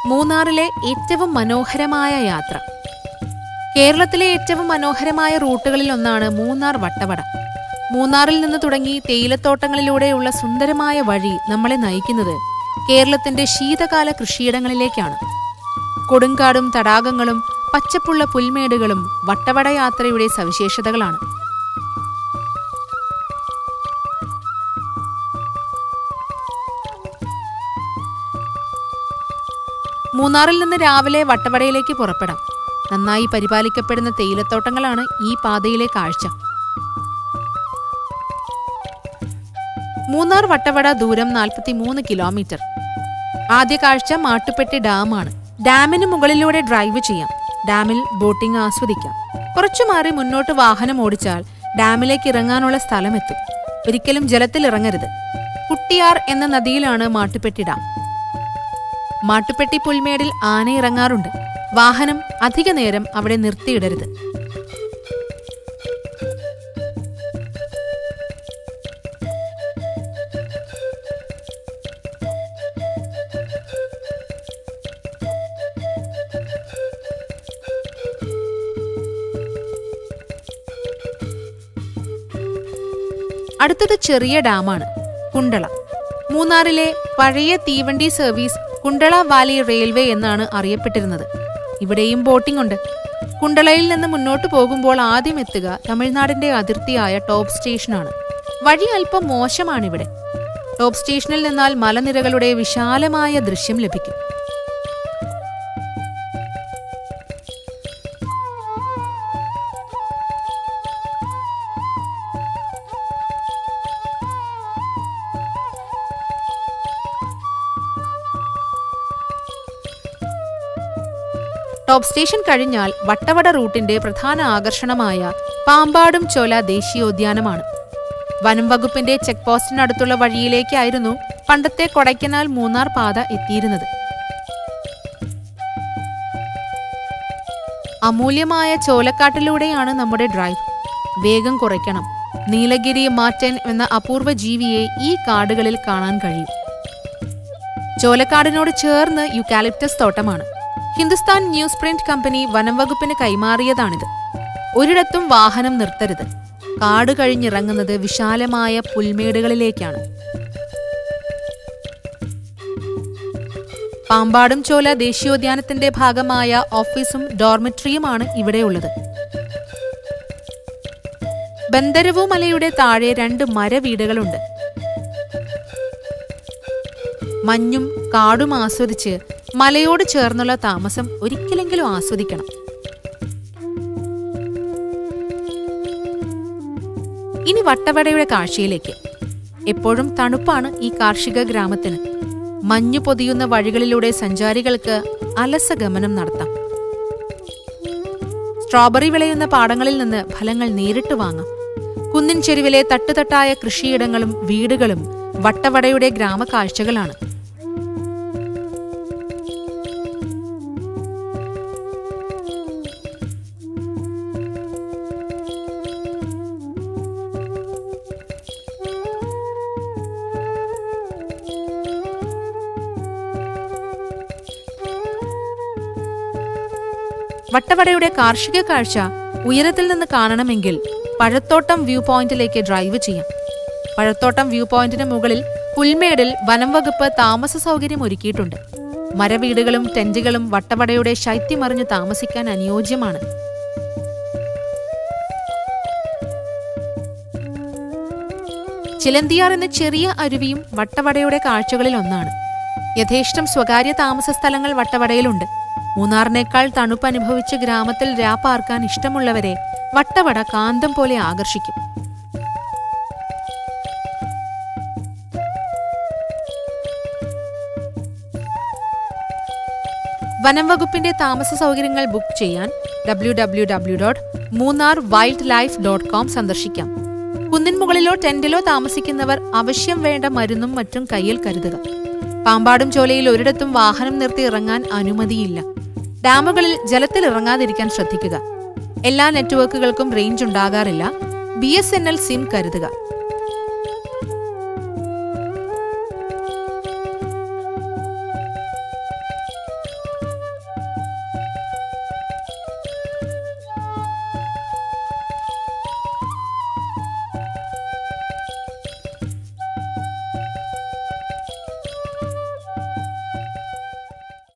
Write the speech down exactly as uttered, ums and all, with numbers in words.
മൂന്നാറിലെ ഏറ്റവും മനോഹരമായ യാത്ര. കേരളത്തിലെ ഏറ്റവും മനോഹരമായ റൂട്ടുകളിൽ ഒന്നാണ് മൂന്നാർ വട്ടവട. മൂന്നാറിൽ നിന്ന് തുടങ്ങി തേയിലത്തോട്ടങ്ങളിലൂടെയുള്ള സുന്ദരമായ വഴി നമ്മളെ നയിക്കുന്നത് കേരളത്തിന്റെ ശീതകാല കൃഷിയിടങ്ങളിലേക്കാണ്. കൊടുങ്കാടും തടാകങ്ങളും പച്ചപ്പുള്ള പുൽമേടുകളും വട്ടവട യാത്രയുടെ സവിശേഷതകളാണ്. മൂന്നാറിൽ നിന്ന് രാവിലെ വട്ടവടയിലേക്ക് പുറപ്പെടാം. നന്നായി പരിപാലിക്കപ്പെടുന്ന തേയിലത്തോട്ടങ്ങളാണ് ഈ പാതയിലെ കാഴ്ച. മൂന്നാർ വട്ടവട ദൂരം നാൽപ്പത്തിമൂന്ന് കിലോമീറ്റർ. ആദ്യ കാഴ്ച മാട്ടുപ്പെട്ടി ഡാമാണ്. ഡാമിന് മുകളിലൂടെ ഡ്രൈവ് ചെയ്യാം. ഡാമിൽ ബോട്ടിംഗ് ആസ്വദിക്കാം. കുറച്ചു മാറി മുന്നോട്ട് വാഹനം ഓടിച്ചാൽ ഡാമിലേക്ക് ഇറങ്ങാനുള്ള സ്ഥലമെത്തും. ഒരിക്കലും ജലത്തിൽ ഇറങ്ങരുത്. കുട്ടിയാർ എന്ന നദിയിലാണ് മാട്ടുപ്പെട്ടി ഡാം. മാട്ടുപ്പെട്ടി പുൽമേടിൽ ആന ഇറങ്ങാറുണ്ട്. വാഹനം അധിക നേരം അവിടെ നിർത്തിയിടരുത്. അടുത്തത് ചെറിയ ഡാമാണ്, കുണ്ടള. മൂന്നാറിലെ പഴയ തീവണ്ടി സർവീസ് കുണ്ടള വാലി റെയിൽവേ എന്നാണ് അറിയപ്പെട്ടിരുന്നത്. ഇവിടെയും ബോട്ടിംഗ് ഉണ്ട്. കുണ്ടളയിൽ നിന്ന് മുന്നോട്ട് പോകുമ്പോൾ ആദ്യം എത്തുക തമിഴ്നാടിന്റെ അതിർത്തിയായ ടോപ്പ് സ്റ്റേഷനാണ്. വഴി അല്പം മോശമാണിവിടെ. ടോപ്പ് സ്റ്റേഷനിൽ നിന്നാൽ മലനിരകളുടെ വിശാലമായ ദൃശ്യം ലഭിക്കും. ടോപ്പ് സ്റ്റേഷൻ കഴിഞ്ഞാൽ വട്ടവട റൂട്ടിന്റെ പ്രധാന ആകർഷണമായ പാമ്പാടും ചോല ദേശീയോദ്യാനമാണ്. വനം വകുപ്പിന്റെ ചെക്ക് പോസ്റ്റിനടുത്തുള്ള വഴിയിലേക്കായിരുന്നു പണ്ടത്തെ കൊടൈക്കനാൽ മൂന്നാർ പാത എത്തിയിരുന്നത്. അമൂല്യമായ ചോലക്കാട്ടിലൂടെയാണ് നമ്മുടെ ഡ്രൈവ്. വേഗം കുറയ്ക്കണം. നീലഗിരി മാറ്റൻ എന്ന അപൂർവ ജീവിയെ ഈ കാടുകളിൽ കാണാൻ കഴിയും. ചോലക്കാടിനോട് ചേർന്ന് യുക്കാലിപ്റ്റസ് തോട്ടമാണ്. ഹിന്ദുസ്ഥാൻ ന്യൂസ് പ്രിന്റ് കമ്പനി വനം വകുപ്പിന് കൈമാറിയതാണിത്. ഒരിടത്തും വാഹനം നിർത്തരുത്. കാട് കഴിഞ്ഞിറങ്ങുന്നത് വിശാലമായ പുൽമേടുകളിലേക്കാണ്. പാമ്പാടും ചോല ദേശീയോദ്യാനത്തിന്റെ ഭാഗമായ ഓഫീസും ഡോർമിറ്ററിയുമാണ് ഇവിടെയുള്ളത്. ബന്ദരവു മലയുടെ താഴെ രണ്ട് മരവീടുകളുണ്ട്. മഞ്ഞും കാടും ആസ്വദിച്ച് മലയോട് ചേർന്നുള്ള താമസം ഒരിക്കലെങ്കിലും ആസ്വദിക്കണം. ഇനി വട്ടവടയുടെ കാഴ്ചയിലേക്ക്. എപ്പോഴും തണുപ്പാണ് ഈ കാർഷിക ഗ്രാമത്തിന്. മഞ്ഞു പൊതിയുന്ന വഴികളിലൂടെ സഞ്ചാരികൾക്ക് അലസഗമനം നടത്താം. സ്ട്രോബെറി വിളയുന്ന പാടങ്ങളിൽ നിന്ന് ഫലങ്ങൾ നേരിട്ട് വാങ്ങാം. കുന്നിൻ ചെരുവിലെ തട്ടുതട്ടായ കൃഷിയിടങ്ങളും വീടുകളും വട്ടവടയുടെ ഗ്രാമകാഴ്ചകളാണ്. വട്ടവടയുടെ കാർഷിക കാഴ്ച ഉയരത്തിൽ നിന്ന് കാണണമെങ്കിൽ പഴത്തോട്ടം വ്യൂ പോയിന്റിലേക്ക് ഡ്രൈവ് ചെയ്യാം. പഴത്തോട്ടം വ്യൂ പോയിന്റിന് മുകളിൽ പുൽമേടിൽ വനം വകുപ്പ് താമസ സൗകര്യം ഒരുക്കിയിട്ടുണ്ട്. മരവീടുകളും ടെന്റുകളും വട്ടവടയുടെ ശൈത്യമറിഞ്ഞ് താമസിക്കാൻ അനുയോജ്യമാണ്. ചിലന്തിയാർ എന്ന ചെറിയ അരുവിയും വട്ടവടയുടെ കാഴ്ചകളിൽ ഒന്നാണ്. യഥേഷ്ടം സ്വകാര്യ താമസ സ്ഥലങ്ങൾ വട്ടവടയിലുണ്ട്. മൂന്നാറിനേക്കാൾ തണുപ്പ് അനുഭവിച്ച് ഗ്രാമത്തിൽ രാപ്പാർക്കാൻ ഇഷ്ടമുള്ളവരെ വട്ടവട കാന്തം പോലെ ആകർഷിക്കും. വനം വകുപ്പിന്റെ താമസ സൗകര്യങ്ങൾ ബുക്ക് ചെയ്യാൻ W W W dot Munnar wild life dot com സന്ദർശിക്കാം. കുന്നിൻ മുകളിലോ ടെന്റിലോ താമസിക്കുന്നവർ അവശ്യം വേണ്ട മരുന്നും മറ്റും കയ്യിൽ കരുതുക. പാമ്പാടും ചോലയിൽ ഒരിടത്തും വാഹനം നിർത്തി ഇറങ്ങാൻ അനുമതിയില്ല. ഡാമുകളിൽ ജലത്തിൽ ഇറങ്ങാതിരിക്കാൻ ശ്രദ്ധിക്കുക. എല്ലാ നെറ്റ്വർക്കുകൾക്കും റേഞ്ച് ഉണ്ടാകാറില്ല. B S N L sim കരുതുക.